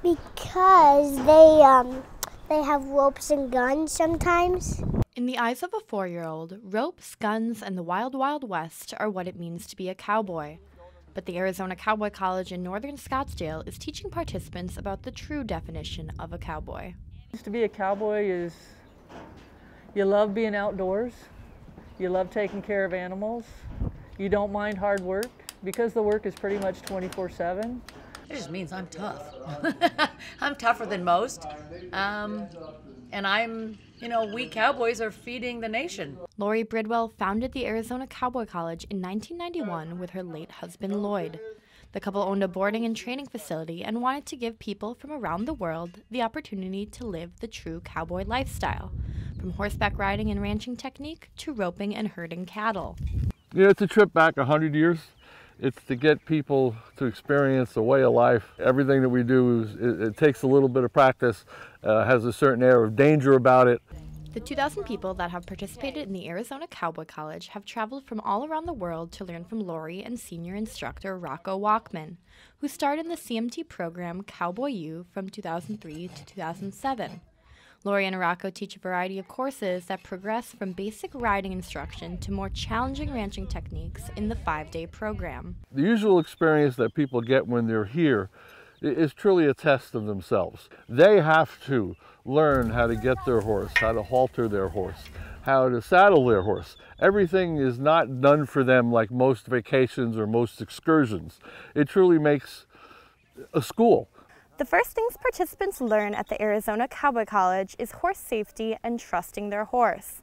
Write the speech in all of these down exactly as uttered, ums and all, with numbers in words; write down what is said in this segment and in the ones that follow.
Because they um they have ropes and guns sometimes. In the eyes of a four-year-old, ropes, guns, and the wild, wild west are what it means to be a cowboy. But the Arizona Cowboy College in northern Scottsdale is teaching participants about the true definition of a cowboy. To be a cowboy is you love being outdoors, you love taking care of animals, you don't mind hard work because the work is pretty much twenty-four seven. It just means I'm tough. I'm tougher than most. Um, and I'm, you know, we cowboys are feeding the nation. Lori Bridwell founded the Arizona Cowboy College in nineteen ninety-one with her late husband, Lloyd. The couple owned a boarding and training facility and wanted to give people from around the world the opportunity to live the true cowboy lifestyle, from horseback riding and ranching technique to roping and herding cattle. You know, it's a trip back a hundred years. It's to get people to experience a way of life. Everything that we do, is, it, it takes a little bit of practice, uh, has a certain air of danger about it. The two thousand people that have participated in the Arizona Cowboy College have traveled from all around the world to learn from Lori and senior instructor Rocco Walkman, who starred in the C M T program Cowboy U from two thousand three to two thousand seven. Lori and Rocco teach a variety of courses that progress from basic riding instruction to more challenging ranching techniques in the five-day program. The usual experience that people get when they're here is truly a test of themselves. They have to learn how to get their horse, how to halter their horse, how to saddle their horse. Everything is not done for them like most vacations or most excursions. It truly makes a school. The first things participants learn at the Arizona Cowboy College is horse safety and trusting their horse.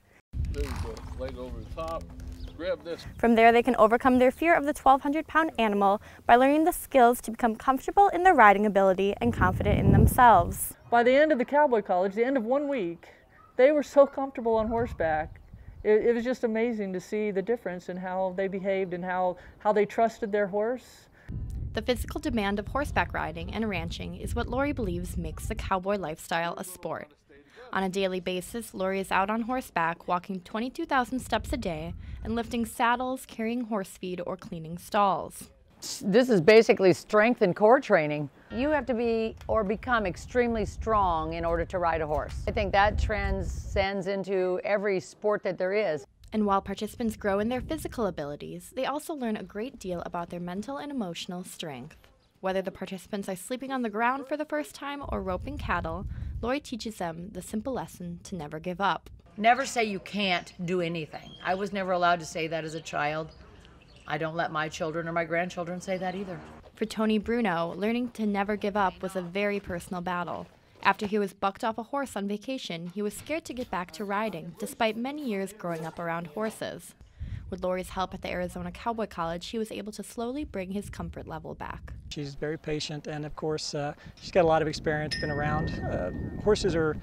Leg over the top. Grab this. From there, they can overcome their fear of the twelve hundred pound animal by learning the skills to become comfortable in their riding ability and confident in themselves. By the end of the Cowboy College, the end of one week, they were so comfortable on horseback. It, it was just amazing to see the difference in how they behaved and how, how they trusted their horse. The physical demand of horseback riding and ranching is what Lori believes makes the cowboy lifestyle a sport. On a daily basis, Lori is out on horseback, walking twenty-two thousand steps a day and lifting saddles, carrying horse feed, or cleaning stalls. This is basically strength and core training. You have to be or become extremely strong in order to ride a horse. I think that transcends into every sport that there is. And while participants grow in their physical abilities, they also learn a great deal about their mental and emotional strength. Whether the participants are sleeping on the ground for the first time or roping cattle, Lori teaches them the simple lesson to never give up. Never say you can't do anything. I was never allowed to say that as a child. I don't let my children or my grandchildren say that either. For Tony Bruno, learning to never give up was a very personal battle. After he was bucked off a horse on vacation, he was scared to get back to riding, despite many years growing up around horses. With Lori's help at the Arizona Cowboy College, he was able to slowly bring his comfort level back. She's very patient, and of course, uh, she's got a lot of experience, been around. Uh, horses are,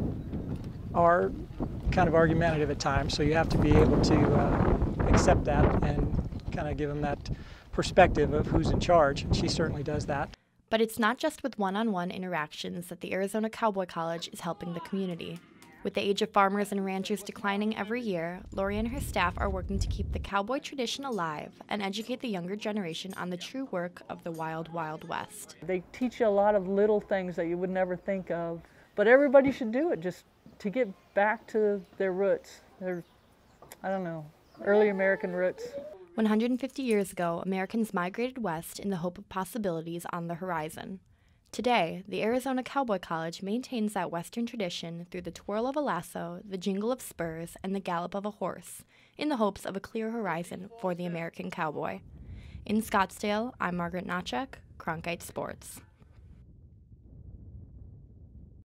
are kind of argumentative at times, so you have to be able to uh, accept that and kind of give them that perspective of who's in charge, and she certainly does that. But it's not just with one-on-one interactions that the Arizona Cowboy College is helping the community. With the age of farmers and ranchers declining every year, Lori and her staff are working to keep the cowboy tradition alive and educate the younger generation on the true work of the wild, wild west. They teach you a lot of little things that you would never think of, but everybody should do it just to get back to their roots, their, I don't know, early American roots. one hundred fifty years ago, Americans migrated west in the hope of possibilities on the horizon. Today, the Arizona Cowboy College maintains that Western tradition through the twirl of a lasso, the jingle of spurs, and the gallop of a horse, in the hopes of a clear horizon for the American cowboy. In Scottsdale, I'm Margaret Nachek, Cronkite Sports.